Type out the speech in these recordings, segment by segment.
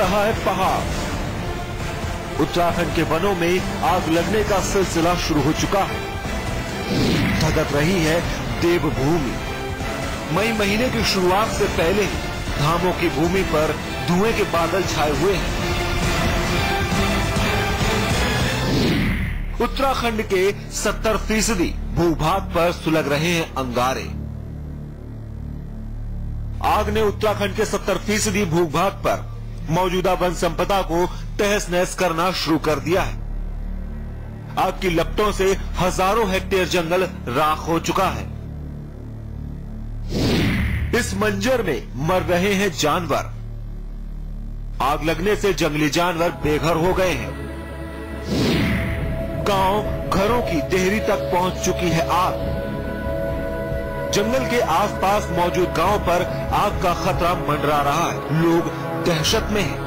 रहा है पहाड़। उत्तराखंड के वनों में आग लगने का सिलसिला शुरू हो चुका है। धधक रही है देवभूमि। मई महीने की शुरुआत से पहले धामों की भूमि पर धुएं के बादल छाए हुए हैं। उत्तराखंड के 70% भूभाग पर सुलग रहे हैं अंगारे। आग ने उत्तराखंड के 70% भूभाग पर मौजूदा वन संपदा को तहस नहस करना शुरू कर दिया है। आग की लपटों से हजारों हेक्टेयर जंगल राख हो चुका है। इस मंजर में मर रहे हैं जानवर। आग लगने से जंगली जानवर बेघर हो गए हैं। गांव घरों की देहरी तक पहुंच चुकी है आग। जंगल के आसपास मौजूद गांव पर आग का खतरा मंडरा रहा है। लोग दहशत में हैं।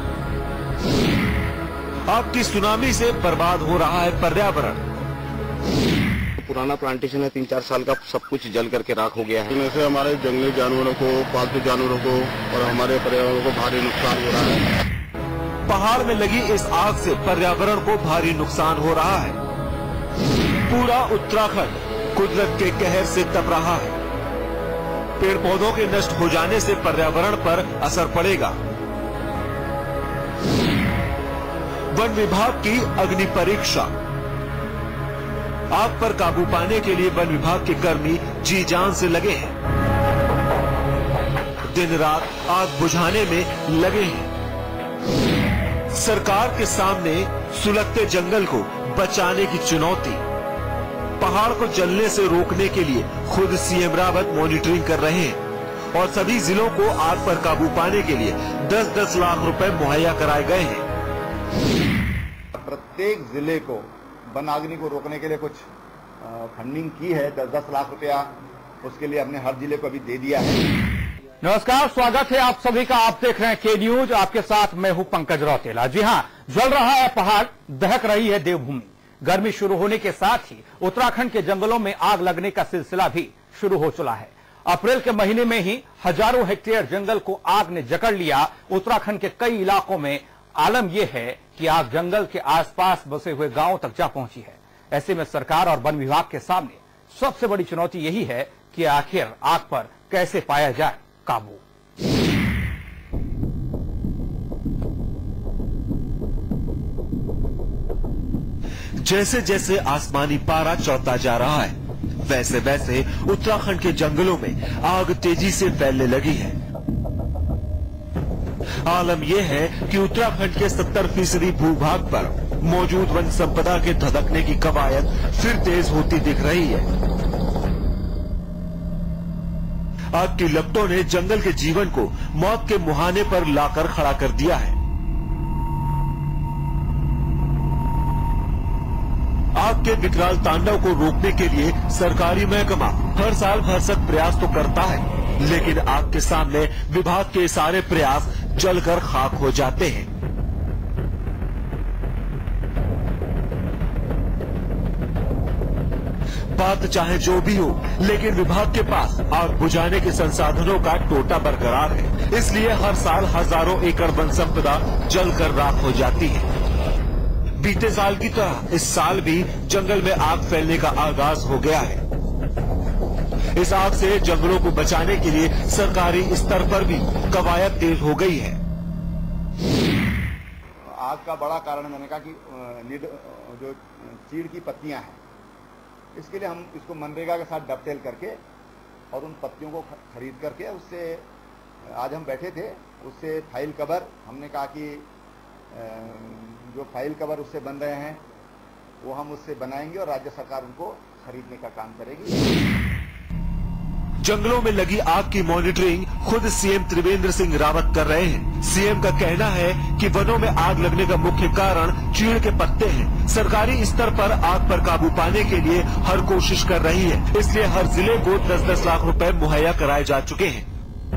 आग की सुनामी से बर्बाद हो रहा है पर्यावरण। पुराना प्लांटेशन है, 3-4 साल का, सब कुछ जल करके राख हो गया है। इसमें से हमारे जंगली जानवरों को, पालतू जानवरों को और हमारे पर्यावरण को भारी नुकसान हो रहा है। पहाड़ में लगी इस आग से पर्यावरण को भारी नुकसान हो रहा है। पूरा उत्तराखंड कुदरत के कहर से तप रहा है। पेड़ पौधों के नष्ट हो जाने से पर्यावरण पर असर पड़ेगा। वन विभाग की अग्नि परीक्षा। आग पर काबू पाने के लिए वन विभाग के कर्मी जी जान से लगे हैं। दिन रात आग बुझाने में लगे हैं। सरकार के सामने सुलगते जंगल को बचाने की चुनौती। पहाड़ को जलने से रोकने के लिए खुद सीएम रावत मॉनिटरिंग कर रहे हैं और सभी जिलों को आग पर काबू पाने के लिए 10-10 लाख रुपए मुहैया कराए गए हैं। प्रत्येक जिले को वनाग्नि को रोकने के लिए कुछ फंडिंग की है, 10-10 लाख रुपया उसके लिए हमने हर जिले को अभी दे दिया है। नमस्कार, स्वागत है आप सभी का। आप देख रहे हैं के न्यूज, आपके साथ मैं हूं पंकज रौतेला। जी हां, जल रहा है पहाड़, दहक रही है देवभूमि। गर्मी शुरू होने के साथ ही उत्तराखंड के जंगलों में आग लगने का सिलसिला भी शुरू हो चला है। अप्रैल के महीने में ही हजारों हेक्टेयर जंगल को आग ने जकड़ लिया। उत्तराखंड के कई इलाकों में आलम यह है कि आग जंगल के आसपास बसे हुए गांवों तक जा पहुंची है। ऐसे में सरकार और वन विभाग के सामने सबसे बड़ी चुनौती यही है कि आखिर आग पर कैसे पाया जाए काबू। जैसे जैसे आसमानी पारा चौथा जा रहा है, वैसे वैसे उत्तराखंड के जंगलों में आग तेजी से फैलने लगी है। आलम यह है कि उत्तराखंड के 70% भूभाग पर मौजूद वन संपदा के धधकने की कवायद फिर तेज होती दिख रही है। आग की लपटों ने जंगल के जीवन को मौत के मुहाने पर लाकर खड़ा कर दिया है। आग के विकराल तांडव को रोकने के लिए सरकारी महकमा हर साल भरसक प्रयास तो करता है, लेकिन आग के सामने विभाग के सारे प्रयास जलकर खाक हो जाते हैं। बात चाहे जो भी हो, लेकिन विभाग के पास आग बुझाने के संसाधनों का टोटा बरकरार है। इसलिए हर साल हजारों एकड़ वन संपदा जलकर राख हो जाती है। बीते साल की तरह इस साल भी जंगल में आग फैलने का आगाज हो गया है। इस आग से जंगलों को बचाने के लिए सरकारी स्तर पर भी कवायद तेज हो गई है। आग का बड़ा कारण मैंने कहा कि जो चीड़ की पत्तियां हैं, इसके लिए हम इसको मनरेगा के साथ डबटेल करके और उन पत्तियों को खरीद करके उससे आज हम बैठे थे, उससे फाइल कवर हमने कहा कि जो फाइल कवर उससे बन रहे हैं वो हम उससे बनाएंगे और राज्य सरकार उनको खरीदने का काम करेगी। जंगलों में लगी आग की मॉनिटरिंग खुद सीएम त्रिवेंद्र सिंह रावत कर रहे हैं। सीएम का कहना है कि वनों में आग लगने का मुख्य कारण चीड़ के पत्ते हैं। सरकारी स्तर पर आग पर काबू पाने के लिए हर कोशिश कर रही है, इसलिए हर जिले को 10-10 लाख रुपए मुहैया कराए जा चुके हैं।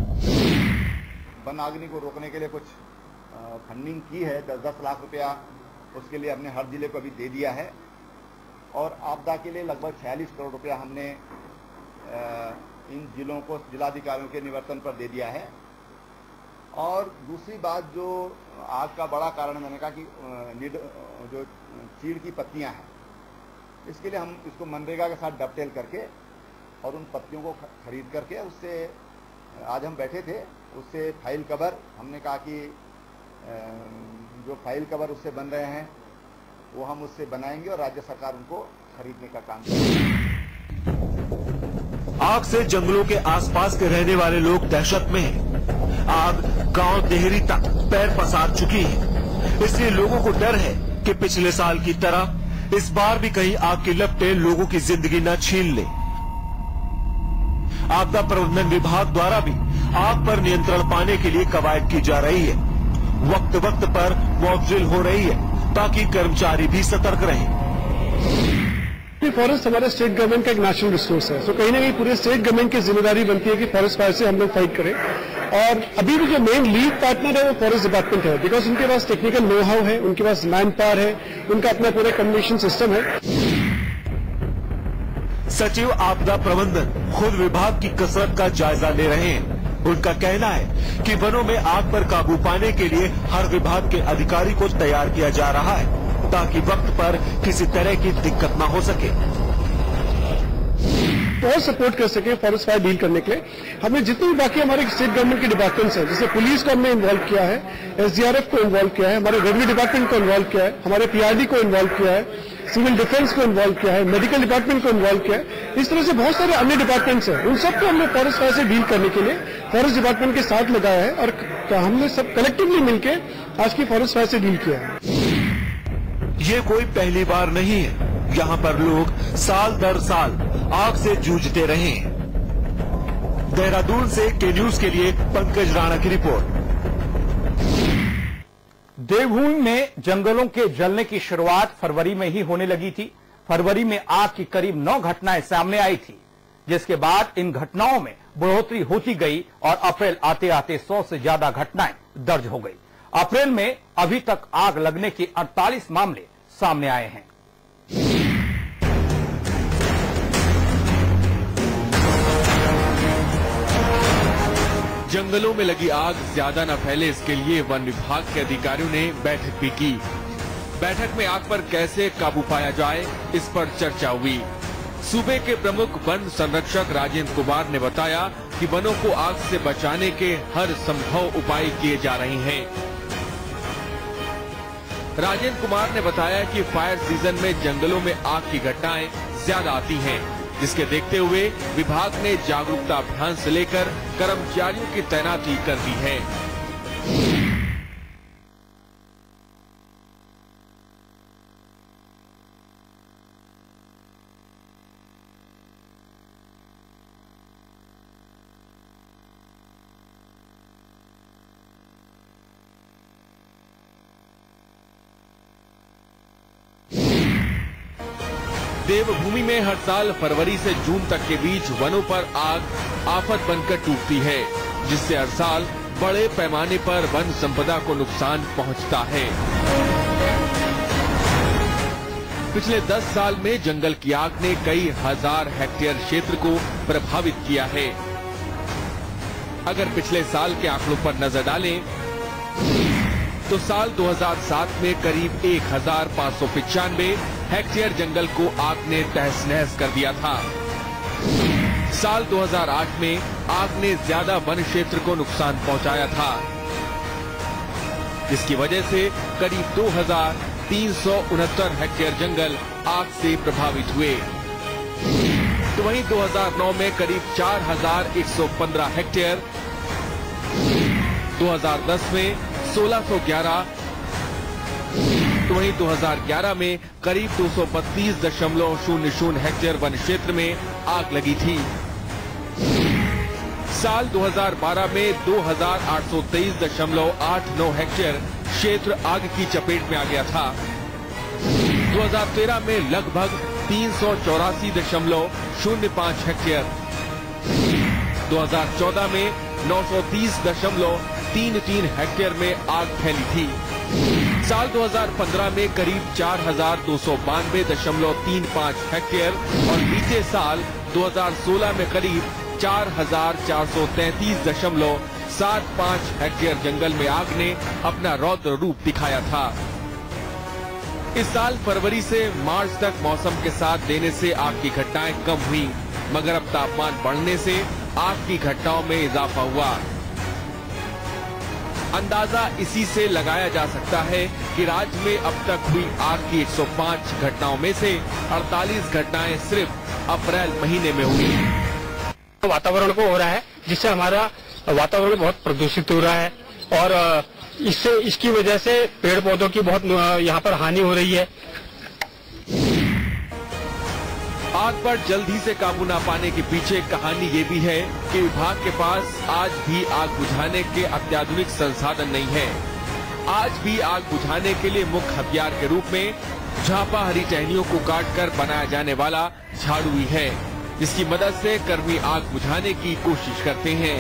वनाग्नि को रोकने के लिए कुछ फंडिंग की है, 10-10 लाख रुपया उसके लिए हमने हर जिले को अभी दे दिया है और आपदा के लिए लगभग 46 करोड़ रुपया हमने इन जिलों को जिलाधिकारियों के निवर्तन पर दे दिया है और दूसरी बात जो आग का बड़ा कारण मैंने कहा कि जो चीड़ की पत्तियां हैं, इसके लिए हम इसको मनरेगा के साथ डबटेल करके और उन पत्तियों को खरीद करके उससे आज हम बैठे थे, उससे फाइल कवर हमने कहा कि जो फाइल कवर उससे बन रहे हैं वो हम उससे बनाएंगे और राज्य सरकार उनको खरीदने का काम करेगी। आग से जंगलों के आसपास के रहने वाले लोग दहशत में हैं। आग गांव देहरी तक पैर पसार चुकी है, इसलिए लोगों को डर है कि पिछले साल की तरह इस बार भी कहीं आग की लपटें लोगों की जिंदगी न छीन ले। आपदा प्रबंधन विभाग द्वारा भी आग पर नियंत्रण पाने के लिए कवायद की जा रही है। वक्त वक्त पर मॉक ड्रिल हो रही है ताकि कर्मचारी भी सतर्क रहें। फॉरेस्ट हमारे स्टेट गवर्नमेंट का एक नेशनल रिसोर्स है, तो कहीं ना कहीं पूरे स्टेट गवर्नमेंट की जिम्मेदारी बनती है कि फॉरेस्ट फायर से हम लोग फाइट करें। और अभी भी जो मेन लीड पार्टनर है वो फॉरेस्ट डिपार्टमेंट है, बिकॉज उनके पास टेक्निकल नो हाउ है, उनके पास मैन पावर है, उनका अपना पूरा कम्युनिकेशन सिस्टम है। सचिव आपदा प्रबंधन खुद विभाग की कसरत का जायजा ले रहे हैं। उनका कहना है कि वनों में आग पर काबू पाने के लिए हर विभाग के अधिकारी को तैयार किया जा रहा है ताकि वक्त पर किसी तरह की दिक्कत न हो सके। और सपोर्ट कर सके फॉरेस्ट फायर डील करने के लिए हमने जितने भी बाकी हमारे स्टेट गवर्नमेंट के डिपार्टमेंट्स हैं, जैसे पुलिस को हमने इन्वॉल्व किया है, एसडीआरएफ को इन्वॉल्व किया है, हमारे रेवेन्यू डिपार्टमेंट को इन्वॉल्व किया है, हमारे पीआरडी को इन्वॉल्व किया है, सिविल डिफेंस को इन्वॉल्व किया है, मेडिकल डिपार्टमेंट को इन्वॉल्व किया है। इस तरह से बहुत सारे अन्य डिपार्टमेंट्स हैं, उन सबको हमने फॉरेस्ट फायर से डील करने के लिए फॉरेस्ट डिपार्टमेंट के साथ लगाया है और हमने सब कलेक्टिवली मिलकर आज की फॉरेस्ट फायर से डील किया है। ये कोई पहली बार नहीं है, यहाँ पर लोग साल दर साल आग से जूझते रहे हैं। देहरादून से के न्यूज के लिए पंकज राणा की रिपोर्ट। देवभूमि में जंगलों के जलने की शुरुआत फरवरी में ही होने लगी थी। फरवरी में आग की करीब 9 घटनाएं सामने आई थी, जिसके बाद इन घटनाओं में बढ़ोतरी होती गई और अप्रैल आते आते 100 से ज्यादा घटनाएं दर्ज हो गई। अप्रैल में अभी तक आग लगने के 48 मामले सामने आए हैं। जंगलों में लगी आग ज्यादा न फैले, इसके लिए वन विभाग के अधिकारियों ने बैठक भी की। बैठक में आग पर कैसे काबू पाया जाए, इस पर चर्चा हुई। सूबे के प्रमुख वन संरक्षक राजेंद्र कुमार ने बताया कि वनों को आग से बचाने के हर संभव उपाय किए जा रहे हैं। राजेंद्र कुमार ने बताया कि फायर सीजन में जंगलों में आग की घटनाएं ज्यादा आती हैं, जिसके देखते हुए विभाग ने जागरूकता अभियान से लेकर कर्मचारियों की तैनाती कर दी है। देवभूमि में हर साल फरवरी से जून तक के बीच वनों पर आग आफत बनकर टूटती है, जिससे हर साल बड़े पैमाने पर वन संपदा को नुकसान पहुंचता है। पिछले 10 साल में जंगल की आग ने कई हजार हेक्टेयर क्षेत्र को प्रभावित किया है। अगर पिछले साल के आंकड़ों पर नजर डालें तो साल 2007 में करीब 1595 हेक्टेयर जंगल को आग ने तहस नहस कर दिया था। साल 2008 में आग ने ज्यादा वन क्षेत्र को नुकसान पहुंचाया था, जिसकी वजह से करीब 2369 हेक्टेयर जंगल आग से प्रभावित हुए। तो वहीं 2009 में करीब 4115 हेक्टेयर, 2010 में 1611, तो वहीं 2011 में करीब 232.00 हेक्टेयर वन क्षेत्र में आग लगी थी। साल 2012 में 2823.89 हेक्टेयर क्षेत्र आग की चपेट में आ गया था। 2013 में लगभग 384.05 हेक्टेयर, 2014 में 930.33 हेक्टेयर में आग फैली थी। साल 2015 में करीब 4292.35 हेक्टेयर और बीते साल 2016 में करीब 4433.46 5 हेक्टेयर जंगल में आग ने अपना रौद्र रूप दिखाया था। इस साल फरवरी से मार्च तक मौसम के साथ देने से आग की घटनाएं कम हुई, मगर अब तापमान बढ़ने से आग की घटनाओं में इजाफा हुआ। अंदाजा इसी से लगाया जा सकता है कि राज्य में अब तक हुई आग की 105 घटनाओं में से 48 घटनाएं सिर्फ अप्रैल महीने में हुई। वातावरण को हो रहा है, जिससे हमारा वातावरण बहुत प्रदूषित हो रहा है और इसकी वजह से पेड़ पौधों की बहुत यहाँ पर हानि हो रही है। आग पर जल्दी से काबू न पाने के पीछे कहानी ये भी है कि विभाग के पास आज भी आग बुझाने के अत्याधुनिक संसाधन नहीं है। आज भी आग बुझाने के लिए मुख्य हथियार के रूप में झापा हरी टहनियों को काटकर बनाया जाने वाला झाड़ू ही है, जिसकी मदद से कर्मी आग बुझाने की कोशिश करते हैं।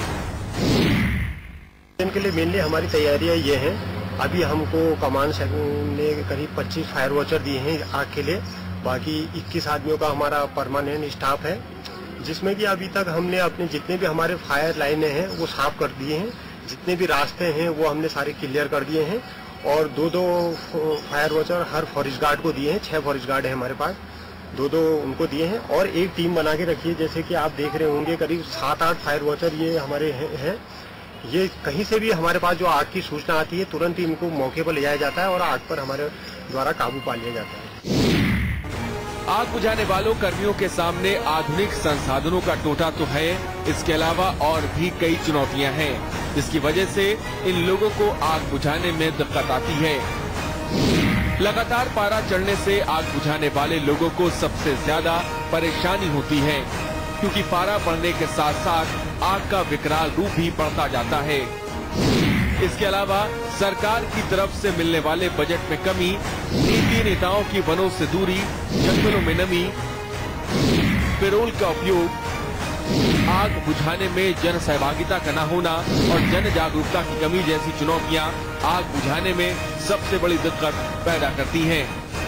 इनके लिए मेनली हमारी तैयारियां ये हैं। अभी हमको कमान ने करीब 25 फायर वॉचर दिए हैं आग के लिए। बाकी 21 आदमियों का हमारा परमानेंट स्टाफ है, जिसमें कि अभी तक हमने अपने जितने भी हमारे फायर लाइनें हैं वो साफ कर दिए हैं। जितने भी रास्ते हैं वो हमने सारे क्लियर कर दिए हैं और 2-2 फायर वॉचर हर फॉरेस्ट गार्ड को दिए हैं। 6 फॉरेस्ट गार्ड है हमारे पास, 2-2 उनको दिए हैं और एक टीम बना के रखी है। जैसे कि आप देख रहे होंगे करीब 7-8 फायर वॉचर ये हमारे हैं। ये कहीं से भी हमारे पास जो आग की सूचना आती है तुरंत ही इनको मौके पर ले जाया जाता है और आग पर हमारे द्वारा काबू पा लिया जाता है। आग बुझाने वालों कर्मियों के सामने आधुनिक संसाधनों का टोटा तो है, इसके अलावा और भी कई चुनौतियां हैं, जिसकी वजह से इन लोगों को आग बुझाने में दिक्कत आती है। लगातार पारा चढ़ने से आग बुझाने वाले लोगों को सबसे ज्यादा परेशानी होती है, क्योंकि पारा बढ़ने के साथ साथ आग का विकराल रूप भी बढ़ता जाता है। इसके अलावा सरकार की तरफ से मिलने वाले बजट में कमी, नीति नेताओं की वनों से दूरी, जंगलों में नमी, पेरोल का उपयोग, आग बुझाने में जन सहभागिता का न होना और जन जागरूकता की कमी जैसी चुनौतियां आग बुझाने में सबसे बड़ी दिक्कत पैदा करती हैं।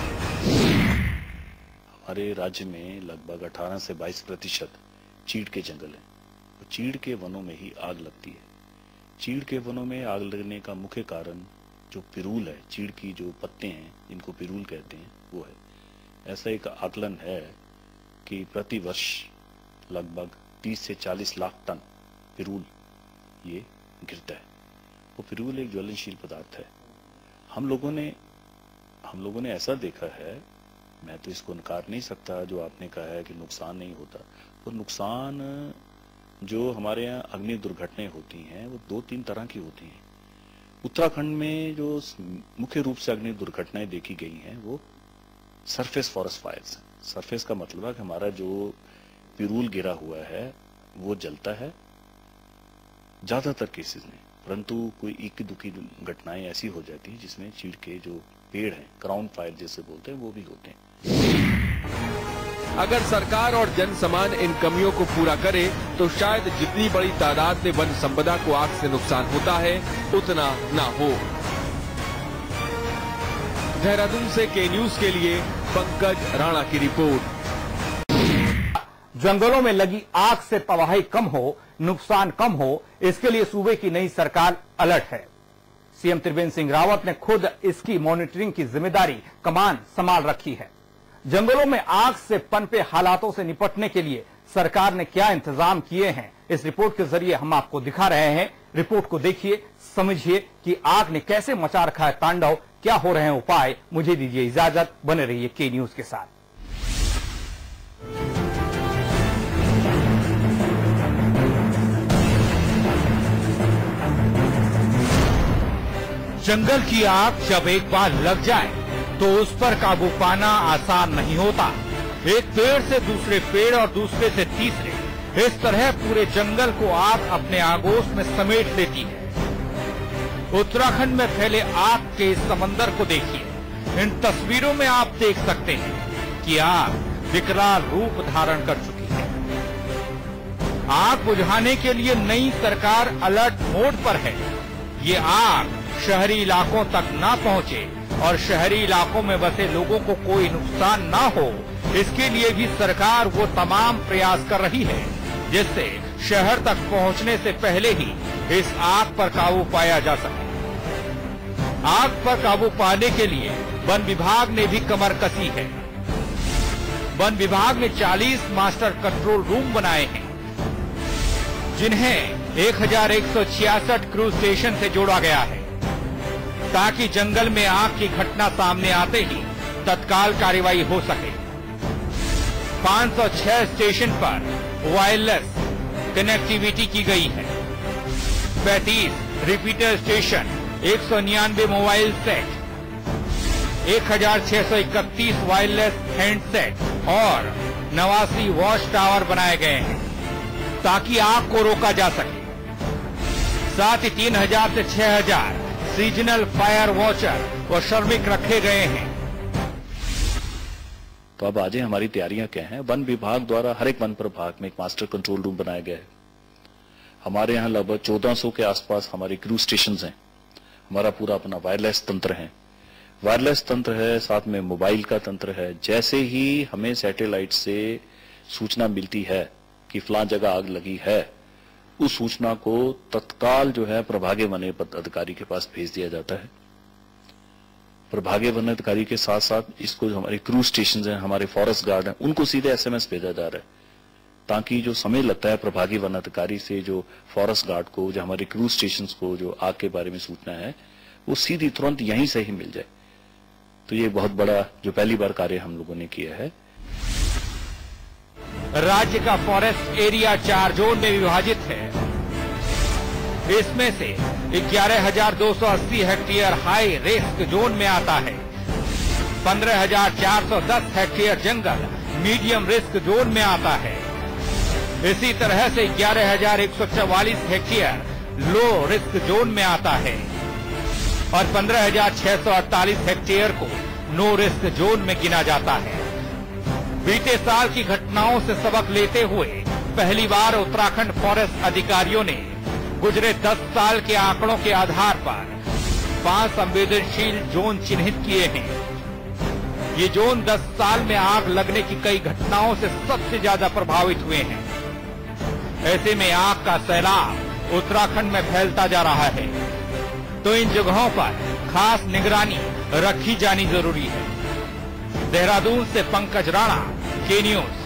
हमारे राज्य में लगभग 18 से 22% चीड़ के जंगल हैं। चीड़ के वनों में ही आग लगती है। चीड़ के वनों में आग लगने का मुख्य कारण जो पिरूल है, चीड़ की जो पत्ते हैं इनको पिरूल कहते हैं, वो है। ऐसा एक आकलन है कि प्रति वर्ष लगभग 30 से 40 लाख टन पिरूल ये गिरता है। वो पिरूल एक ज्वलनशील पदार्थ है। हम लोगों ने ऐसा देखा है, मैं तो इसको नकार नहीं सकता जो आपने कहा है कि नुकसान नहीं होता, तो नुकसान जो हमारे यहाँ अग्नि दुर्घटनाएं होती हैं वो 2-3 तरह की होती हैं। उत्तराखंड में जो मुख्य रूप से अग्नि दुर्घटनाएं देखी गई हैं वो सरफेस फॉरेस्ट फायर्स हैं। सरफेस का मतलब है कि हमारा जो पिरूल गिरा हुआ है वो जलता है ज्यादातर केसेस में, परंतु कोई इक्की दुखी घटनाएं ऐसी हो जाती हैं जिसमें चीड़ के जो पेड़ हैं, क्राउन फायर जैसे बोलते हैं, वो भी होते हैं। अगर सरकार और जन समान इन कमियों को पूरा करे तो शायद जितनी बड़ी तादाद में वन संपदा को आग से नुकसान होता है उतना ना हो। देहरादून से के न्यूज के लिए पंकज राणा की रिपोर्ट। जंगलों में लगी आग से तबाही कम हो, नुकसान कम हो, इसके लिए सूबे की नई सरकार अलर्ट है। सीएम त्रिवेंद्र सिंह रावत ने खुद इसकी मॉनिटरिंग की जिम्मेदारी कमान संभाल रखी है। जंगलों में आग से पनपे हालातों से निपटने के लिए सरकार ने क्या इंतजाम किए हैं, इस रिपोर्ट के जरिए हम आपको दिखा रहे हैं। रिपोर्ट को देखिए, समझिए कि आग ने कैसे मचा रखा है तांडव, क्या हो रहे हैं उपाय। मुझे दीजिए इजाजत, बने रहिए के न्यूज के साथ। जंगल की आग जब एक बार लग जाए तो उस पर काबू पाना आसान नहीं होता। एक पेड़ से दूसरे पेड़ और दूसरे से तीसरे, इस तरह पूरे जंगल को आग अपने आगोश में समेट लेती है। उत्तराखंड में फैले आग के इस समंदर को देखिए। इन तस्वीरों में आप देख सकते हैं कि आग विकराल रूप धारण कर चुकी है। आग बुझाने के लिए नई सरकार अलर्ट मोड पर है। ये आग शहरी इलाकों तक ना पहुंचे और शहरी इलाकों में बसे लोगों को कोई नुकसान ना हो, इसके लिए भी सरकार वो तमाम प्रयास कर रही है जिससे शहर तक पहुंचने से पहले ही इस आग पर काबू पाया जा सके। आग पर काबू पाने के लिए वन विभाग ने भी कमर कसी है। वन विभाग ने 40 मास्टर कंट्रोल रूम बनाए हैं, जिन्हें 1166 क्रूज स्टेशन से जोड़ा गया है, ताकि जंगल में आग की घटना सामने आते ही तत्काल कार्रवाई हो सके। 506 स्टेशन पर वायरलेस कनेक्टिविटी की गई है। 35 repeater station, 199 mobile set, 1631 wireless handset और 89 वॉच टावर बनाए गए हैं, ताकि आग को रोका जा सके। साथ ही 3000 से 6000 सीजनल फायर वॉचर और श्रमिक रखे गए हैं। तो अब आज हमारी तैयारियां क्या हैं? वन विभाग द्वारा हर एक वन प्रभाग में एक मास्टर कंट्रोल रूम बनाया गया है। हमारे यहाँ लगभग 1400 के आसपास हमारे क्रूज स्टेशन हैं। हमारा पूरा अपना वायरलेस तंत्र है, वायरलेस तंत्र है, साथ में मोबाइल का तंत्र है। जैसे ही हमें सैटेलाइट से सूचना मिलती है कि फलां जगह आग लगी है, उस सूचना को तत्काल जो है प्रभागीय वन अधिकारी के पास भेज दिया जाता है। प्रभागीय वन अधिकारी के साथ साथ इसको जो हमारे क्रूज स्टेशन हैं, हमारे फॉरेस्ट गार्ड हैं, उनको सीधे SMS भेजा जा रहा है, ताकि जो समय लगता है प्रभागीय वन अधिकारी से जो फॉरेस्ट गार्ड को, जो हमारे क्रूज स्टेशन को जो आग के बारे में सूचना है, वो सीधी तुरंत यहीं से ही मिल जाए। तो ये बहुत बड़ा जो पहली बार कार्य हम लोगों ने किया है। राज्य का फॉरेस्ट एरिया 4 जोन में विभाजित है। इसमें से 11,280 हेक्टेयर हाई रिस्क जोन में आता है। 15,410 हेक्टेयर जंगल मीडियम रिस्क जोन में आता है। इसी तरह से 11,144 हेक्टेयर लो रिस्क जोन में आता है और 15,648 हेक्टेयर को नो रिस्क जोन में गिना जाता है। बीते साल की घटनाओं से सबक लेते हुए पहली बार उत्तराखंड फॉरेस्ट अधिकारियों ने गुजरे 10 साल के आंकड़ों के आधार पर 5 संवेदनशील जोन चिन्हित किए हैं। ये जोन 10 साल में आग लगने की कई घटनाओं से सबसे ज्यादा प्रभावित हुए हैं। ऐसे में आग का सैलाब उत्तराखंड में फैलता जा रहा है, तो इन जगहों पर खास निगरानी रखी जानी जरूरी है। देहरादून से पंकज राणा, के न्यूज।